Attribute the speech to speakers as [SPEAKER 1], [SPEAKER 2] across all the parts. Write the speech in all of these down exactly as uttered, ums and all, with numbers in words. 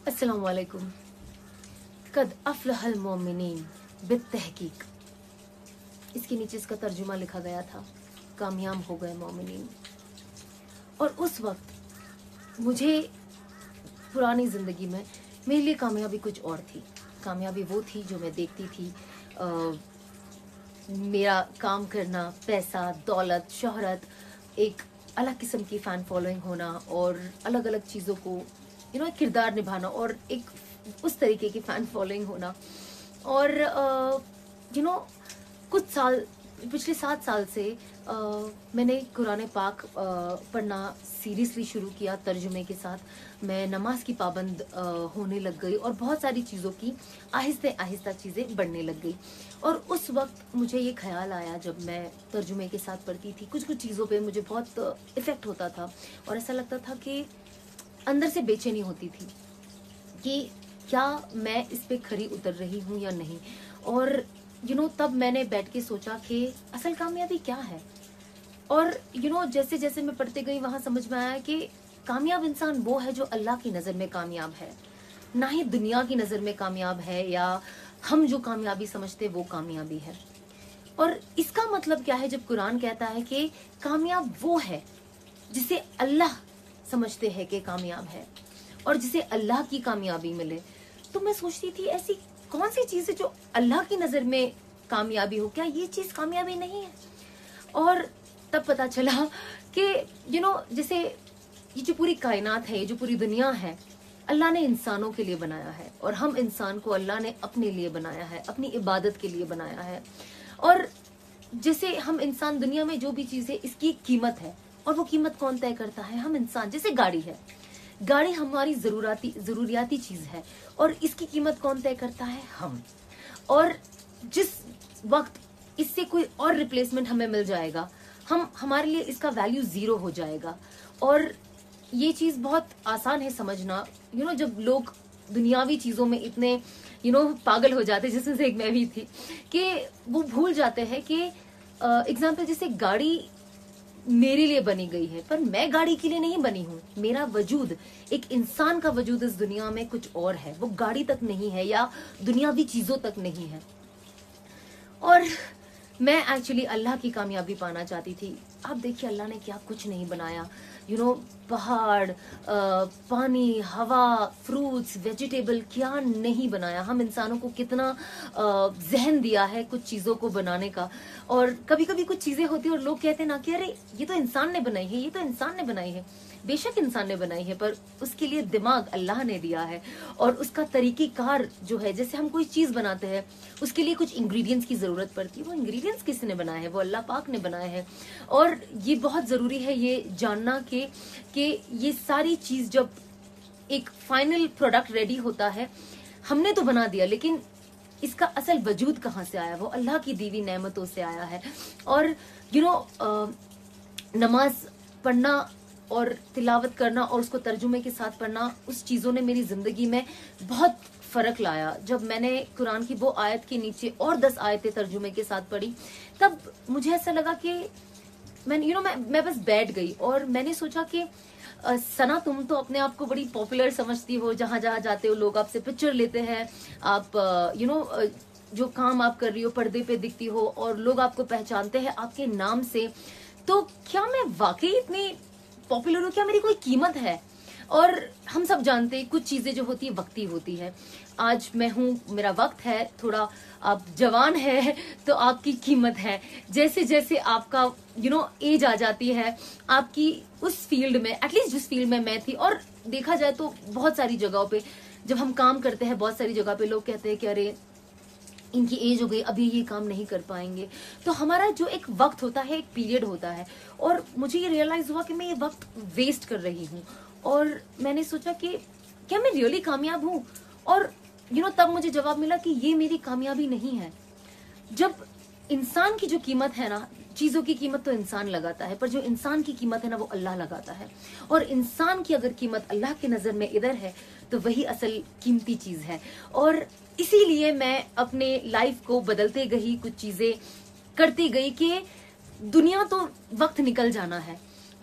[SPEAKER 1] अस्सलामुअलैकुम। कद अफ़लहल मोमिनीन बित्तहकीक, इसके नीचे इसका तर्जुमा लिखा गया था, कामयाब हो गए मोमिनीन। और उस वक्त मुझे पुरानी ज़िंदगी में मेरे लिए कामयाबी कुछ और थी। कामयाबी वो थी जो मैं देखती थी, आ, मेरा काम करना, पैसा, दौलत, शोहरत, एक अलग किस्म की फ़ैन फॉलोइंग होना और अलग अलग चीज़ों को यू नो किरदार निभाना और एक उस तरीके की फ़ैन फॉलोइंग होना। और यू नो कुछ साल, पिछले सात साल से uh, मैंने कुरान पाक uh, पढ़ना सीरियसली शुरू किया तर्जुमे के साथ। मैं नमाज की पाबंद uh, होने लग गई और बहुत सारी चीज़ों की आहिस्ते आहिस्ता चीज़ें बढ़ने लग गई। और उस वक्त मुझे ये ख्याल आया, जब मैं तर्जुमे के साथ पढ़ती थी, कुछ कुछ चीज़ों पे मुझे बहुत इफ़ेक्ट होता था और ऐसा लगता था कि अंदर से बेचैनी होती थी कि क्या मैं इस पे खरी उतर रही हूँ या नहीं। और यू you नो know, तब मैंने बैठ के सोचा कि असल कामयाबी क्या है। और यू you नो know, जैसे जैसे मैं पढ़ते गई वहाँ समझ में आया कि कामयाब इंसान वो है जो अल्लाह की नज़र में कामयाब है, ना ही दुनिया की नज़र में कामयाब है या हम जो कामयाबी समझते वो कामयाबी है। और इसका मतलब क्या है जब कुरान कहता है कि कामयाब वो है जिसे अल्लाह समझते हैं कि कामयाब है और जिसे अल्लाह की कामयाबी मिले। तो मैं सोचती थी ऐसी कौन सी चीज़ है जो अल्लाह की नज़र में कामयाबी हो, क्या ये चीज़ कामयाबी नहीं है। और तब पता चला कि यू नो जैसे ये जो पूरी कायनात है, ये जो पूरी दुनिया है, अल्लाह ने इंसानों के लिए बनाया है और हम इंसान को अल्लाह ने अपने लिए बनाया है, अपनी इबादत के लिए बनाया है। और जैसे हम इंसान, दुनिया में जो भी चीज़ है इसकी कीमत है और वो कीमत कौन तय करता है? हम इंसान। जैसे गाड़ी है, गाड़ी हमारी जरूराती जरूरियाती चीज़ है और इसकी कीमत कौन तय करता है? हम। और जिस वक्त इससे कोई और रिप्लेसमेंट हमें मिल जाएगा, हम हमारे लिए इसका वैल्यू ज़ीरो हो जाएगा। और ये चीज़ बहुत आसान है समझना। यू you नो know, जब लोग दुनियावी चीज़ों में इतने यू you नो know, पागल हो जाते, जिसमें से एक मैं भी थी, कि वो भूल जाते हैं कि एग्जाम्पल uh, जैसे गाड़ी मेरे लिए बनी गई है, पर मैं गाड़ी के लिए नहीं बनी हूँ। मेरा वजूद, एक इंसान का वजूद इस दुनिया में कुछ और है, वो गाड़ी तक नहीं है या दुनियावी चीज़ों तक नहीं है। और मैं एक्चुअली अल्लाह की कामयाबी पाना चाहती थी। आप देखिए अल्लाह ने क्या कुछ नहीं बनाया। यू नो पहाड़, पानी, हवा, फ्रूट्स, वेजिटेबल, क्या नहीं बनाया। हम इंसानों को कितना जहन दिया है कुछ चीज़ों को बनाने का। और कभी कभी कुछ चीज़ें होती है और लोग कहते हैं ना कि अरे ये तो इंसान ने बनाई है, ये तो इंसान ने बनाई है। बेशक इंसान ने बनाई है, पर उसके लिए दिमाग अल्लाह ने दिया है और उसका तरीक़ेकार जो है, जैसे हम कोई चीज़ बनाते हैं उसके लिए कुछ इंग्रेडिएंट्स की ज़रूरत पड़ती है। वो इंग्रेडिएंट्स किसने बनाए हैं? वो अल्लाह पाक ने बनाए हैं। और ये बहुत ज़रूरी है ये जानना कि कि ये सारी चीज़ जब एक फाइनल प्रोडक्ट रेडी होता है, हमने तो बना दिया, लेकिन इसका असल वजूद कहाँ से आया? वो अल्लाह की दी हुई नेमतों से आया है। और यू नो नमाज पढ़ना और तिलावत करना और उसको तर्जुमे के साथ पढ़ना, उस चीज़ों ने मेरी ज़िंदगी में बहुत फ़र्क लाया। जब मैंने कुरान की वो आयत के नीचे और दस आयतें तर्जुमे के साथ पढ़ी, तब मुझे ऐसा लगा कि मैं यू नो मैं मैं बस बैठ गई और मैंने सोचा कि आ, सना, तुम तो अपने आप को बड़ी पॉपुलर समझती हो, जहाँ जहाँ जाते हो लोग आपसे पिक्चर लेते हैं, आप यू नो जो काम आप कर रही हो पर्दे पे दिखती हो और लोग आपको पहचानते हैं आपके नाम से। तो क्या मैं वाकई इतनी पॉपुलर हूँ? क्या मेरी कोई कीमत है? और हम सब जानते हैं कुछ चीज़ें जो होती है वक्ती होती है। आज मैं हूँ, मेरा वक्त है, थोड़ा आप जवान है तो आपकी कीमत है। जैसे जैसे आपका यू नो एज आ जाती है, आपकी उस फील्ड में, एटलीस्ट जिस फील्ड में मैं थी, और देखा जाए तो बहुत सारी जगहों पे जब हम काम करते हैं, बहुत सारी जगह पे लोग कहते हैं कि अरे इनकी एज हो गई, अभी ये काम नहीं कर पाएंगे। तो हमारा जो एक वक्त होता है, एक पीरियड होता है, और मुझे ये रियलाइज हुआ कि मैं ये वक्त वेस्ट कर रही हूँ। और मैंने सोचा कि क्या मैं रियली कामयाब हूँ? और यू नो तब मुझे जवाब मिला कि ये मेरी कामयाबी नहीं है। जब इंसान की जो कीमत है ना, चीज़ों की कीमत तो इंसान लगाता है, पर जो इंसान की कीमत है ना वो अल्लाह लगाता है। और इंसान की अगर कीमत अल्लाह की नज़र में इधर है तो वही असल कीमती चीज़ है। और इसीलिए मैं अपने लाइफ को बदलते गई, कुछ चीज़ें करती गई कि दुनिया तो वक्त निकल जाना है,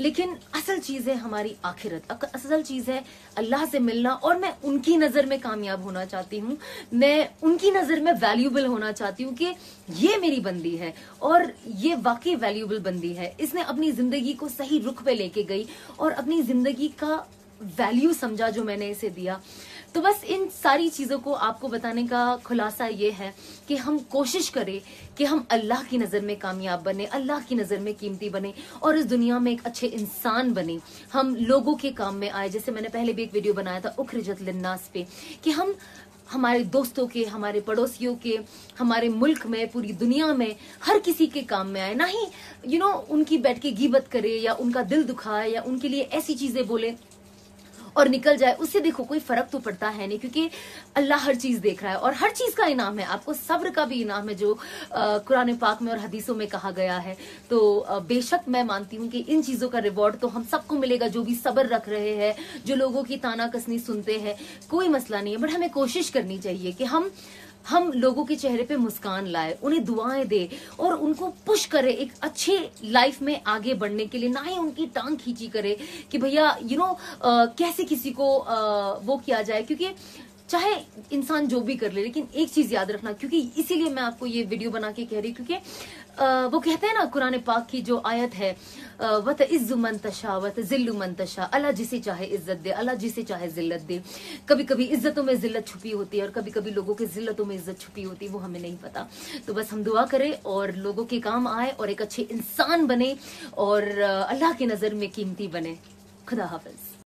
[SPEAKER 1] लेकिन असल चीज है हमारी आखिरत, असल चीज है अल्लाह से मिलना। और मैं उनकी नजर में कामयाब होना चाहती हूँ, मैं उनकी नजर में वैल्यूबल होना चाहती हूँ कि ये मेरी बंदी है और ये वाकई वैल्यूबल बंदी है। इसने अपनी जिंदगी को सही रुख पे लेके गई और अपनी जिंदगी का वैल्यू समझा जो मैंने इसे दिया। तो बस इन सारी चीजों को आपको बताने का खुलासा ये है कि हम कोशिश करें कि हम अल्लाह की नजर में कामयाब बने, अल्लाह की नजर में कीमती बने और इस दुनिया में एक अच्छे इंसान बने। हम लोगों के काम में आए, जैसे मैंने पहले भी एक वीडियो बनाया था उखरिजत लिन्नास पे, कि हम हमारे दोस्तों के, हमारे पड़ोसियों के, हमारे मुल्क में, पूरी दुनिया में हर किसी के काम में आए। ना ही यू नो उनकी बैठ के गीबत करे या उनका दिल दुखाए या उनके लिए ऐसी चीजें बोले और निकल जाए। उससे देखो कोई फर्क तो पड़ता है नहीं, क्योंकि अल्लाह हर चीज देख रहा है और हर चीज का इनाम है। आपको सब्र का भी इनाम है जो कुरान पाक में और हदीसों में कहा गया है। तो आ, बेशक मैं मानती हूँ कि इन चीजों का रिवॉर्ड तो हम सबको मिलेगा, जो भी सब्र रख रहे हैं, जो लोगों की ताना कसनी सुनते हैं, कोई मसला नहीं है। बट हमें कोशिश करनी चाहिए कि हम हम लोगों के चेहरे पे मुस्कान लाए, उन्हें दुआएं दे और उनको पुश करे एक अच्छे लाइफ में आगे बढ़ने के लिए। ना ही उनकी टांग खींची करे कि भैया यू नो कैसे किसी को आ, वो किया जाए, क्योंकि चाहे इंसान जो भी कर ले, लेकिन एक चीज याद रखना, क्योंकि इसीलिए मैं आपको ये वीडियो बना के कह रही हूँ, क्योंकि आ, वो कहते हैं ना कुरान पाक की जो आयत है, वत इज्जु मन तशा वत जिल्लु मन तशा, अल्लाह जिसे चाहे इज्जत दे, अल्लाह जिसे चाहे जिल्लत दे। कभी कभी इज्जतों में जिल्लत छुपी होती है और कभी कभी लोगों के जिल्लतों में इज्जत छुपी होती है, वो हमें नहीं पता। तो बस हम दुआ करें और लोगों के काम आए और एक अच्छे इंसान बने और अल्लाह की नजर में कीमती बने। खुदा हाफिज।